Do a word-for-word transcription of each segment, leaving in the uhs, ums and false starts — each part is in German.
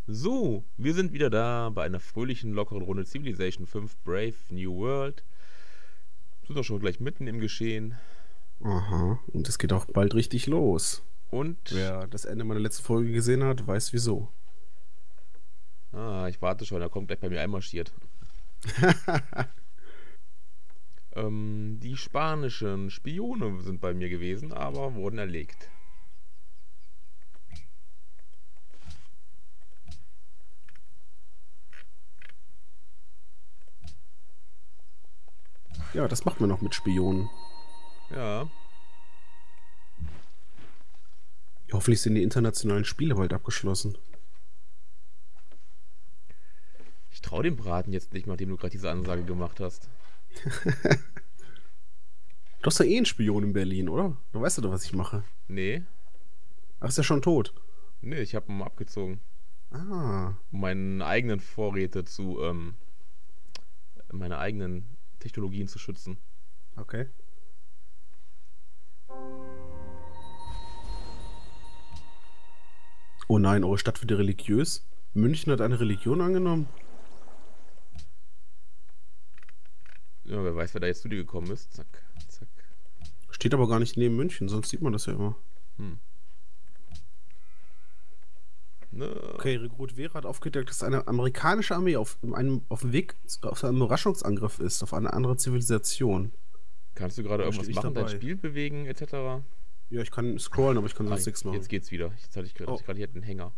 So, wir sind wieder da bei einer fröhlichen, lockeren Runde Civilization fünf Brave New World. Sind doch schon gleich mitten im Geschehen. Aha, und es geht auch bald richtig los. Und, Wer das Ende meiner letzten Folge gesehen hat, weiß wieso. ah, ich warte schon, er kommt gleich bei mir einmarschiert. ähm, die spanischen Spione sind bei mir gewesen, aber wurden erlegt. Ja, das macht man noch mit Spionen. Ja, Ja, hoffentlich sind die internationalen Spiele bald abgeschlossen. ich traue dem Braten jetzt nicht, nachdem du gerade diese Ansage gemacht hast. Du hast ja eh einen Spion in Berlin, oder? Du weißt ja doch, was ich mache. Nee, Ach, ist ja schon tot. nee, ich habe ihn mal abgezogen, Ah, um meine eigenen Vorräte zu, ähm, meine eigenen Technologien zu schützen. okay. Oh nein, eure Stadt wird ja religiös. München hat eine Religion angenommen. Ja, wer weiß, wer da jetzt zu dir gekommen ist. Zack, zack. Steht aber gar nicht neben München, sonst sieht man das ja immer. Hm. Ne. Okay, Rekrut Vera hat aufgedeckt, dass eine amerikanische Armee auf einem auf dem Weg zu- auf einem Überraschungsangriff ist, auf eine andere Zivilisation. Kannst du gerade Da irgendwas stehe ich machen, dein dabei. Spiel bewegen, et cetera? Ja, ich kann scrollen, aber ich kann Ah, sonst nichts machen. jetzt geht's wieder. Jetzt hatte ich gerade Oh. gerade hier einen Hänger.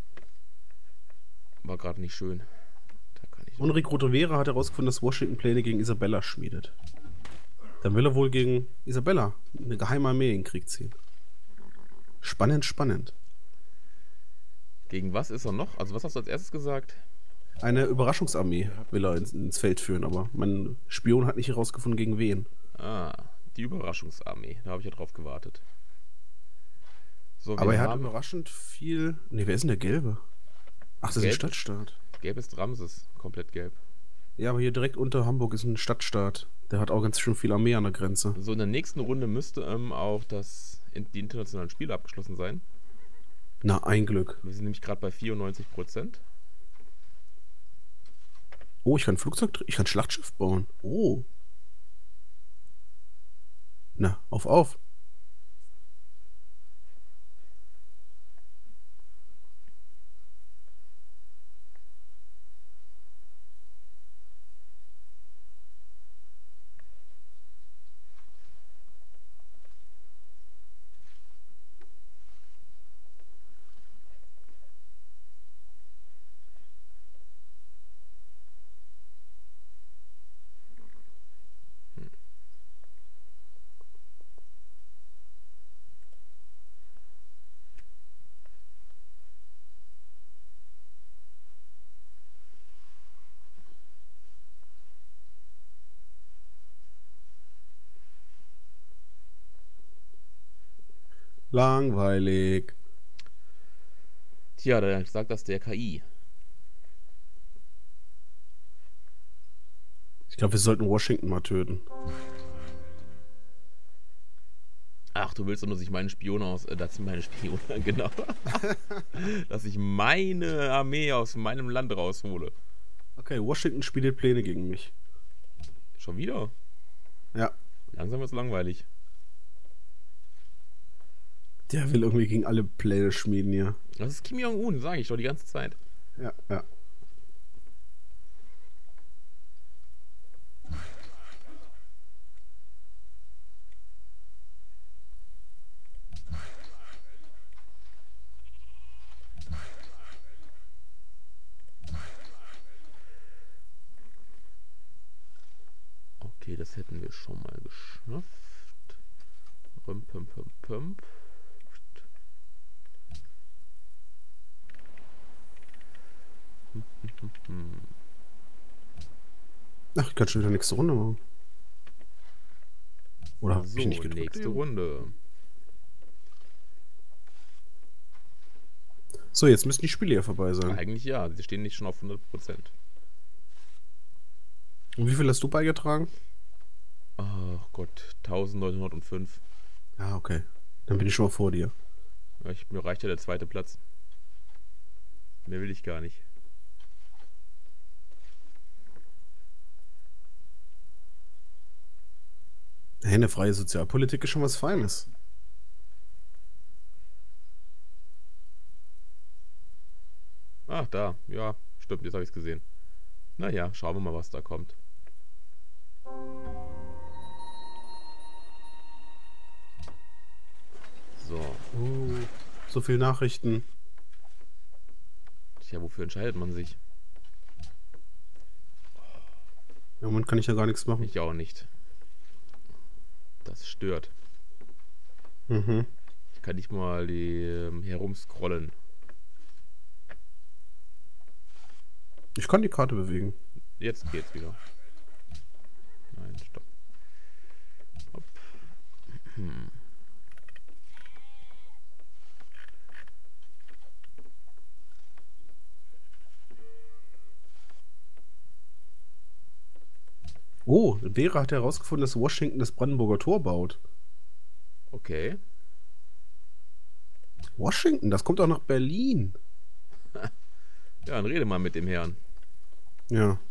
War gerade nicht schön. Da kann ich. Und Rekrut Vera hat herausgefunden, dass Washington Pläne gegen Isabella schmiedet. Dann will er wohl gegen Isabella, eine geheime Armee, in den Krieg ziehen. Spannend, spannend. Gegen was ist er noch? Also, was hast du als erstes gesagt? Eine Überraschungsarmee will er ins, ins Feld führen, aber mein Spion hat nicht herausgefunden, gegen wen. Ah, die Überraschungsarmee. Da habe ich ja drauf gewartet. So, wir Aber er hat haben. überraschend viel. Ne, wer ist denn der Gelbe? Ach, das ist ein Gelb? Stadtstaat. Gelb ist Ramses. Komplett gelb. Ja, aber hier direkt unter Hamburg ist ein Stadtstaat. Der hat auch ganz schön viel Armee an der Grenze. So, in der nächsten Runde müsste ähm, auch das, in, die internationalen Spiele abgeschlossen sein. Na, ein Glück. Wir sind nämlich gerade bei vierundneunzig Prozent. Oh, ich kann Flugzeug, ich kann Schlachtschiff bauen. Oh. Na, auf, auf. Langweilig. Tja, da sagt das der K I. Ich glaube, wir sollten Washington mal töten. Ach, du willst doch nur, dass ich meinen Spion aus. Äh, dass ich meine Spione, genau. Dass ich meine Armee aus meinem Land raushole. Okay, Washington spielt Pläne gegen mich. Schon wieder? Ja. Langsam wird's langweilig. Der will irgendwie gegen alle Pläne schmieden hier. Das ist Kim Jong-un, sage ich doch die ganze Zeit. Ja, ja. Okay, das hätten wir schon mal geschafft. Rüm, pum, pum, pum. Hm, hm, hm, hm. Ach, ich kann schon wieder nächste Runde machen. Oder hab So, ich nicht gedrückt? nächste Runde. So, jetzt müssten die Spiele ja vorbei sein. Eigentlich ja, sie stehen nicht schon auf hundert Prozent. Und wie viel hast du beigetragen? Ach Gott, neunzehnhundertfünf. Ja, okay. Dann bin ich schon mal vor dir. Ja, ich, mir reicht ja der zweite Platz. Mehr will ich gar nicht. Hey, eine freie Sozialpolitik ist schon was Feines. Ach, da. Ja, stimmt, jetzt habe ich es gesehen. Naja, schauen wir mal, was da kommt. So. Oh, so viele Nachrichten. Tja, wofür entscheidet man sich? Im Moment kann ich ja gar nichts machen. Ich auch nicht. Das stört. Mhm. Ich kann nicht mal die ähm, herumscrollen. Ich kann die Karte bewegen. Jetzt geht's wieder. Nein, stopp. Hopp. Hm. Oh, Vera hat herausgefunden, dass Washington das Brandenburger Tor baut. Okay. Washington, das kommt auch nach Berlin. Ja, dann rede mal mit dem Herrn. Ja.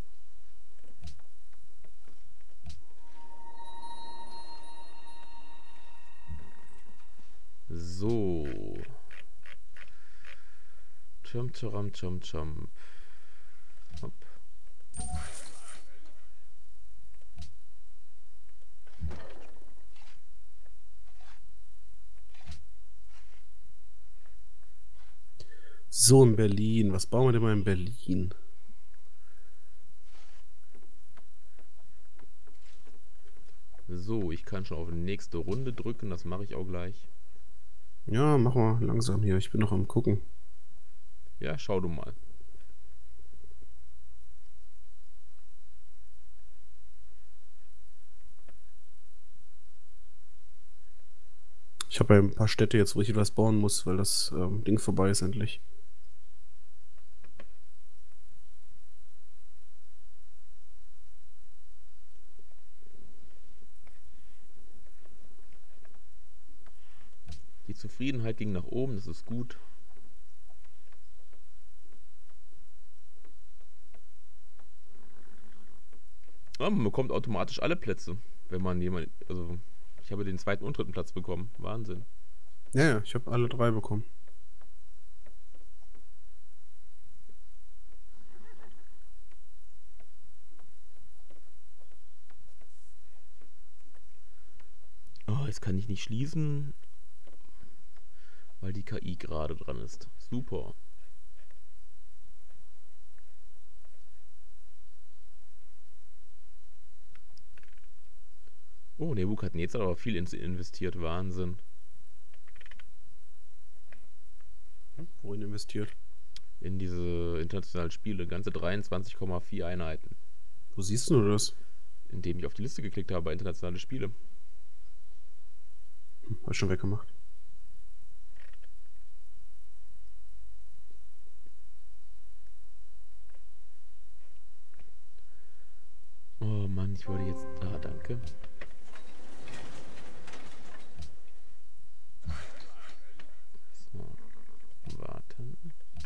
So. Jump, jump, jump, jump. Hopp. So, in Berlin. Was bauen wir denn mal in Berlin? So, ich kann schon auf die nächste Runde drücken. Das mache ich auch gleich. Ja, mach mal langsam hier. Ich bin noch am Gucken. Ja, schau du mal. Ich habe ja ein paar Städte jetzt, wo ich etwas bauen muss, weil das ähm, Ding vorbei ist endlich. Die Zufriedenheit ging nach oben, das ist gut. Ja, man bekommt automatisch alle Plätze, wenn man jemand, also ich habe den zweiten und dritten Platz bekommen. Wahnsinn. Ja, ja, ich habe alle drei bekommen. Oh, jetzt kann ich nicht schließen, weil die K I gerade dran ist. Super. Oh, Nebukadnezar hat aber viel investiert. Wahnsinn. Wohin investiert? In diese internationalen Spiele. Ganze dreiundzwanzig Komma vier Einheiten. Wo siehst du das? Indem ich auf die Liste geklickt habe bei internationale Spiele. Hm, hab ich schon weggemacht. Oh Mann, ich wollte jetzt... Ah, danke. So, warten.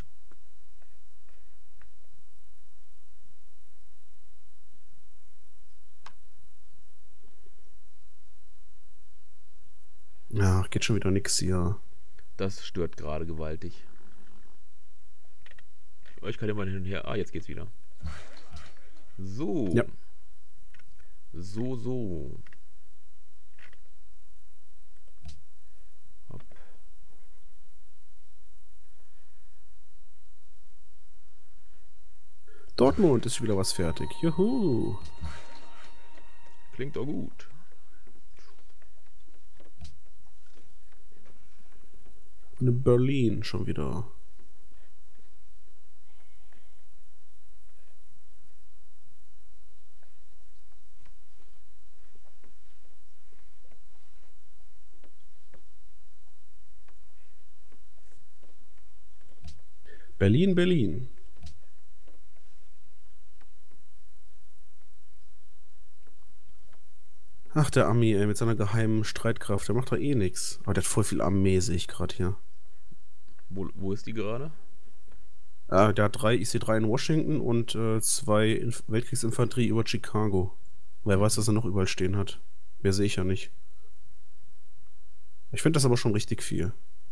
Ja, geht schon wieder nix hier. Das stört gerade gewaltig. Ich kann immer hin und her... Ah, jetzt geht's wieder. So. Ja. So, so. Hopp. Dortmund ist wieder was fertig. Juhu. Klingt doch gut. Und in Berlin schon wieder. Berlin, Berlin. Ach, der Ami, ey, mit seiner geheimen Streitkraft. Der macht doch eh nichts. Aber der hat voll viel Armee, sehe ich gerade hier. Wo, wo ist die gerade? Äh, der hat drei I C drei in Washington und äh, zwei Inf Weltkriegsinfanterie über Chicago. Wer weiß, was er noch überall stehen hat. Mehr sehe ich ja nicht. Ich finde das aber schon richtig viel.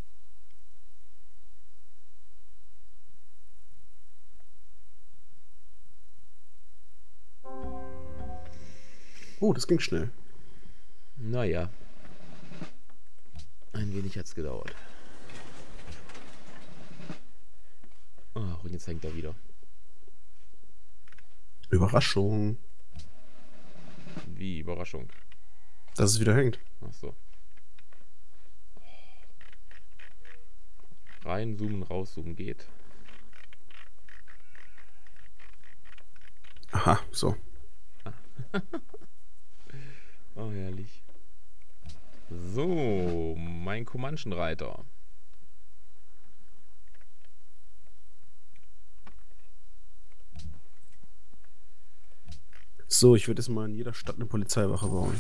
Oh, das ging schnell. Naja. Ein wenig hat's gedauert. Ach, und jetzt hängt er wieder. Überraschung. Wie Überraschung. Dass es wieder hängt. Ach so. Reinzoomen, rauszoomen geht. Aha, so. Oh, herrlich. So, mein Comanchen-Reiter. So, ich würde jetzt mal in jeder Stadt eine Polizeiwache bauen.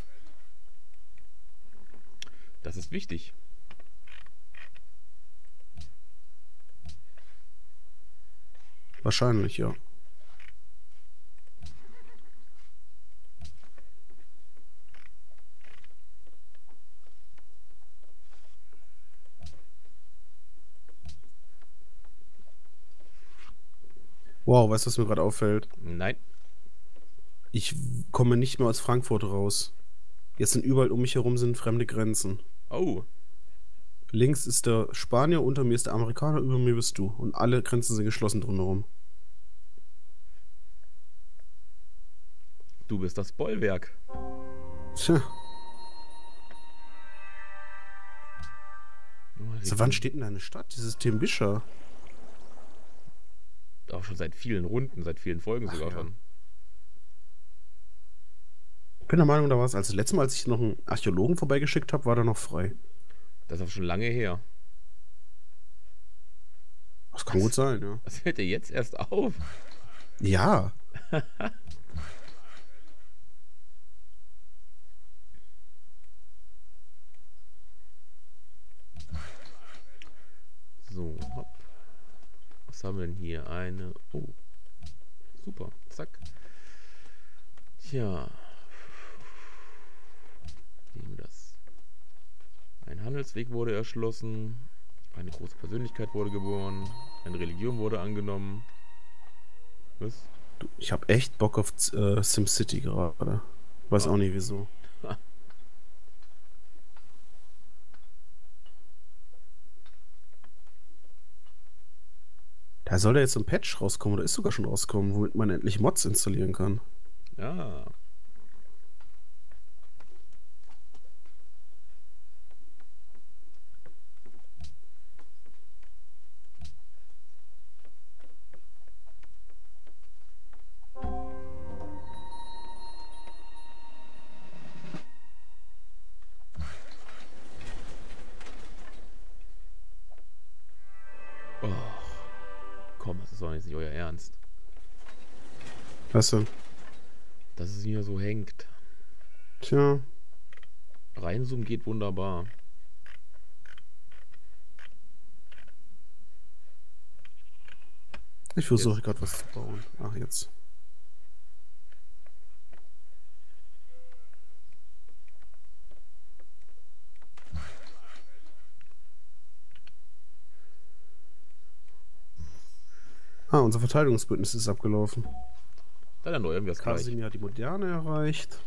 Das ist wichtig. Wahrscheinlich, ja. Wow, weißt du, was mir gerade auffällt? Nein. Ich komme nicht mehr aus Frankfurt raus. Jetzt sind überall um mich herum sind fremde Grenzen. Oh. Links ist der Spanier, unter mir ist der Amerikaner, über mir bist du. Und alle Grenzen sind geschlossen drumherum. Du bist das Bollwerk. Tja. Oh, Also, wann steht denn deine Stadt? Dieses Timbischa. auch schon seit vielen Runden, seit vielen Folgen Ach, sogar ja. schon. Ich bin der Meinung, da war es als das letzte Mal, als ich noch einen Archäologen vorbeigeschickt habe, war da noch frei. Das ist auch schon lange her. Das kann gut sein, ja. Das fällt dir jetzt erst auf. Ja. So, hopp. Was haben wir denn hier? Eine. Oh. Super. Zack. Tja. Nehmen wir das. Ein Handelsweg wurde erschlossen. Eine große Persönlichkeit wurde geboren. Eine Religion wurde angenommen. Was? Du, ich habe echt Bock auf äh, SimCity gerade. Weiß Ah. auch nicht wieso. Da soll ja jetzt ein Patch rauskommen, oder ist sogar schon rauskommen, womit man endlich Mods installieren kann. Ja. Oh. Komm, das ist doch jetzt nicht euer Ernst. Weißt du? Dass es wieder so hängt. Tja. Reinzoomen geht wunderbar. Ich versuche gerade was zu bauen. Ach, jetzt. Ah, unser Verteidigungsbündnis ist abgelaufen. Dann erneuern wir es gleich. Kasimir hat die Moderne erreicht.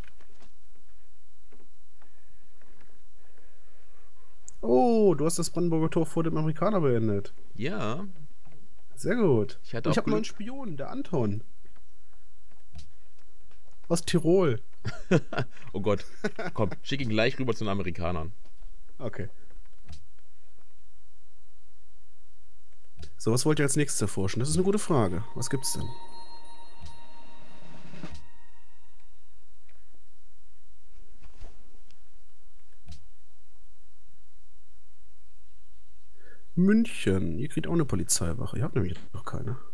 Oh, du hast das Brandenburger Tor vor dem Amerikaner beendet. Ja, Sehr gut. Ich hatte ich auch habe noch einen Glück. Spion, der Anton. Aus Tirol. oh Gott. Komm, schick ihn gleich rüber zu den Amerikanern. Okay. So, was wollt ihr als nächstes erforschen? Das ist eine gute Frage. Was gibt's denn? München. Ihr kriegt auch eine Polizeiwache. Ihr habt nämlich noch keine.